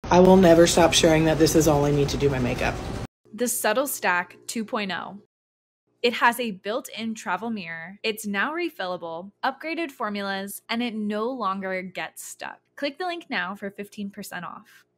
I will never stop sharing that this is all I need to do my makeup. The Subtl Stak 2.0. It has a built-in travel mirror, it's now refillable, upgraded formulas, and it no longer gets stuck. Click the link now for 15% off.